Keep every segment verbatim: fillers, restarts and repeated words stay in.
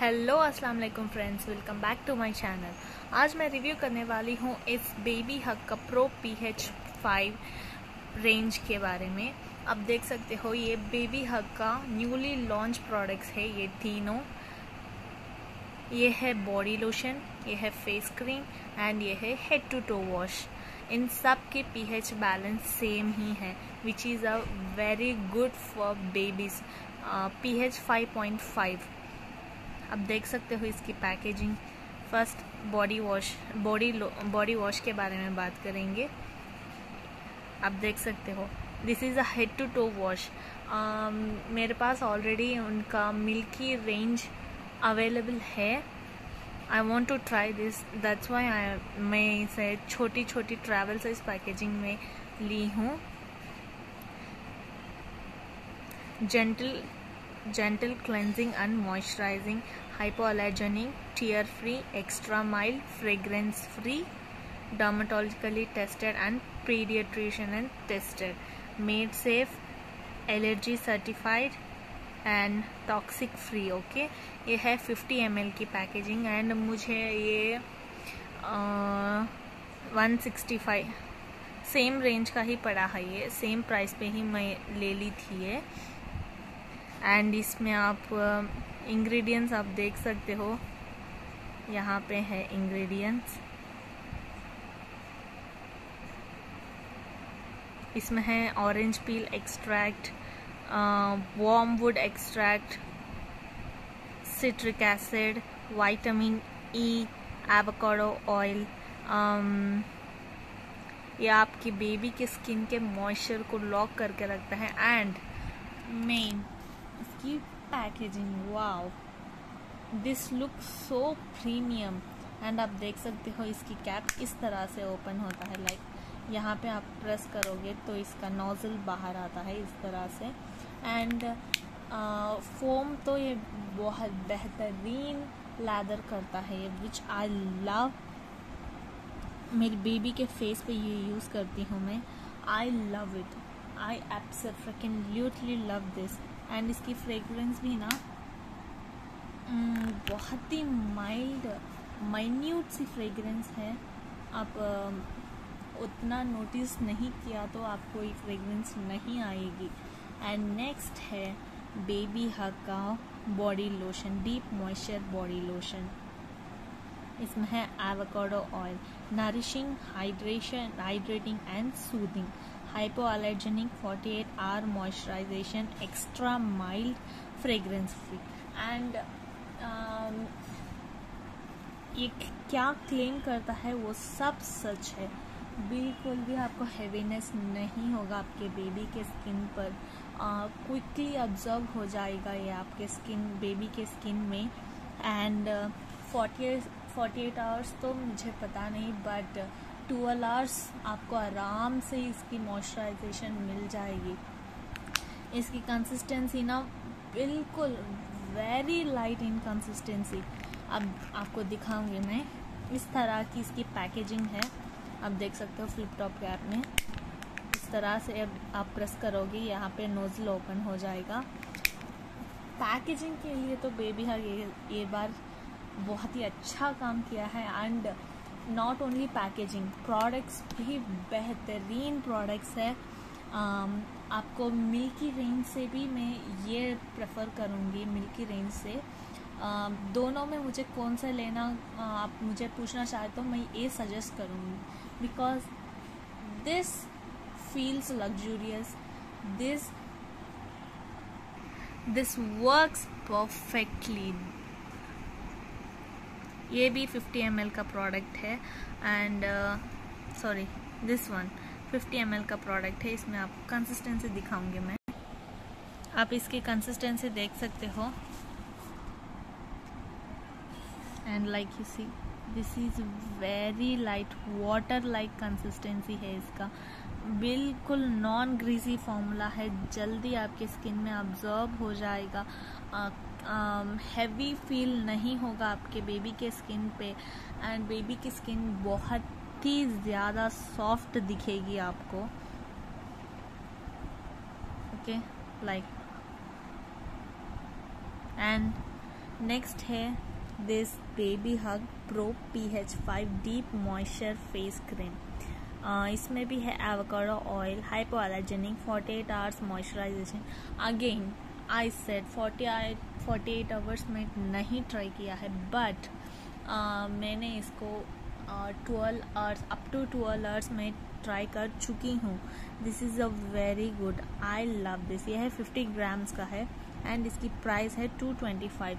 Hello अस्सलाम वालेकुम friends, welcome back to my channel. आज मैं रिव्यू करने वाली हूँ इस बेबी हग का pro P H five range के बारे में। अब देख सकते हो ये बेबी हग का न्यूली लॉन्च प्रोडक्ट्स है ये तीनों। ये है बॉडी लोशन, ये है फेस क्रीम एंड ये है हेड टू टो वॉश। इन सब के पीएच बैलेंस सेम ही है, which is a very good for babies. PH five point five. अब देख सकते हो इसकी packaging. First body wash body body wash के बारे में बात करेंगे। अब देख सकते हो this is a head to toe wash. मेरे पास ऑलरेडी उनका मिल्की रेंज अवेलेबल है। I want to try this, that's Y आई मैं इसे छोटी छोटी ट्रैवल साइज पैकेजिंग में ली हूँ। Gentle gentle cleansing and moisturizing, hypoallergenic, tear free, extra mild, fragrance free, dermatologically tested and pediatrician and tested, made safe, allergy certified and toxic free। Okay, ये है fifty M L की packaging and मुझे ये one sixty five same range का ही पड़ा है। ये सेम प्राइस पे ही मैं ले ली थी ये। एंड इसमें आप इंग्रेडिएंट्स आप देख सकते हो, यहाँ पे है इंग्रेडिएंट्स। इसमें है orange peel extract, warm wood extract, citric acid, vitamin E, avocado oil. ये आपकी बेबी के स्किन के मॉइस्चर को लॉक करके रखता है। एंड मेन इसकी packaging, wow, this look so premium. And आप देख सकते हो इसकी कैप इस तरह से ओपन होता है, लाइक like, यहाँ पे आप प्रेस करोगे तो इसका नोजल बाहर आता है इस तरह से। एंड फोम तो ये बहुत बेहतरीन लैदर करता है ये, विच आई लव। मेरी बेबी के फेस पे ये यूज़ करती हूँ मैं। I love it, I absolutely love this. And इसकी फ्रेगरेंस भी ना बहुत ही माइल्ड माइन्यूट सी फ्रेगरेंस है। आप उतना नोटिस नहीं किया तो आपको ये फ्रेगरेंस नहीं आएगी। एंड नेक्स्ट है बेबी हग का body lotion, deep moisture body lotion. इसमें है avocado oil, nourishing, hydration hydrating and soothing, hypoallergenic, forty-eight hour moisturization, extra mild, fragrance free। and um, ये क्या क्लेम करता है वो सब सच है। बिल्कुल भी आपको हेवीनेस नहीं होगा आपके बेबी के स्किन पर। क्विकली ऑब्जर्व हो जाएगा ये आपके स्किन बेबी के स्किन में। And forty forty eight hours तो मुझे पता नहीं, बट ट्वेल्व आवर्स आपको आराम से इसकी मॉइस्चराइजेशन मिल जाएगी। इसकी कंसिस्टेंसी ना बिल्कुल वेरी लाइट इन कंसिस्टेंसी। अब आपको दिखाऊंगी मैं। इस तरह की इसकी पैकेजिंग है, आप देख सकते हो फ्लिप टॉप कैप में इस तरह से। अब आप प्रेस करोगे यहाँ पे नोजल ओपन हो जाएगा। पैकेजिंग के लिए तो बेबी हग ये, ये बार बहुत ही अच्छा काम किया है। And not only packaging, products भी बेहतरीन प्रोडक्ट्स है। um, आपको मिल्की रेंज से भी मैं ये प्रेफर करूँगी, मिल्की रेंज से। um, दोनों में मुझे कौन सा लेना uh, आप मुझे पूछना चाहते हो, मैं ये सजेस्ट करूँगी, because this feels luxurious, this this works perfectly. ये भी फिफ्टी एम एल का प्रोडक्ट है। And sorry this one fifty M L का प्रोडक्ट है। इसमें आप कंसिस्टेंसी दिखाऊंगी मैं, आप इसकी कंसिस्टेंसी देख सकते हो। And like you see this is very light water like consistency है इसका। बिल्कुल नॉन ग्रीसी फॉर्मूला है, जल्दी आपके स्किन में ऑब्जर्व हो जाएगा। हैवी um, फील नहीं होगा आपके बेबी के स्किन पे। एंड बेबी की स्किन बहुत ही ज़्यादा सॉफ्ट दिखेगी आपको। ओके, लाइक एंड नेक्स्ट है this baby hug pro P H five deep moisture face cream. इसमें भी है avocado oil, hypoallergenic, forty eight hours moisturization. Again I said forty forty eight hours में नहीं try किया है, but uh, मैंने इसको twelve hours up to twelve hours में ट्राई कर चुकी हूँ। This is a very good, I love this. यह है फिफ्टी ग्राम्स का है एंड इसकी प्राइस है टू ट्वेंटी फाइव।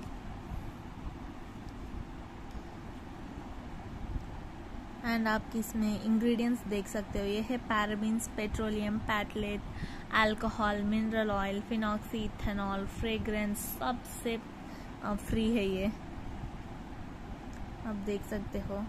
एंड आप इसमें इंग्रेडिएंट्स देख सकते हो। ये है parabens, petroleum, phthalate, alcohol, mineral oil, phenoxy, ethanol, fragrance, सबसे फ्री है ये, आप देख सकते हो।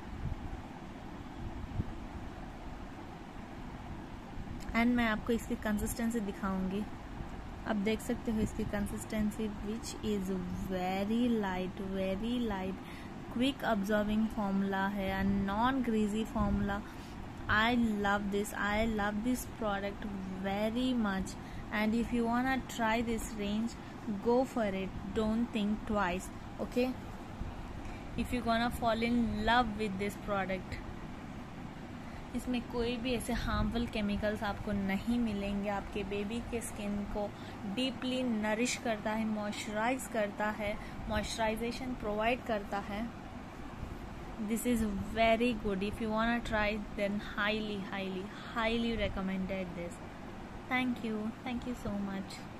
एंड मैं आपको इसकी कंसिस्टेंसी दिखाऊंगी। आप देख सकते हो इसकी consistency which is very light, very light, quick absorbing formula है and non greasy formula. I love this, I love this product very much and if you want to try this range, go for it, don't think twice, okay? If you gonna fall in love with this product, इसमें कोई भी ऐसे harmful chemicals आपको नहीं मिलेंगे। आपके baby के skin को डीपली नरिश करता है, मॉइस्चराइज करता है, मॉइस्चराइजेशन प्रोवाइड करता है। This is very good. If you want to try then highly highly highly recommended this. Thank you, thank you so much.